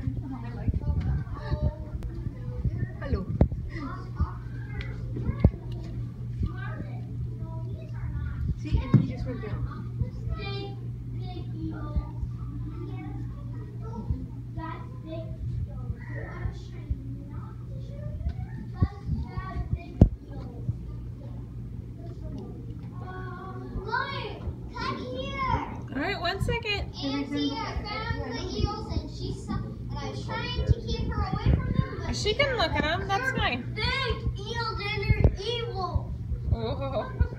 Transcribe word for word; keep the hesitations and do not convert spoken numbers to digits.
Hello. See, and he just went down. All right, one second. Auntie, I found the eels and she saw, and I was trying to keep her away from them. But She can look at them. That's fine. big eels and they're evil. Oh.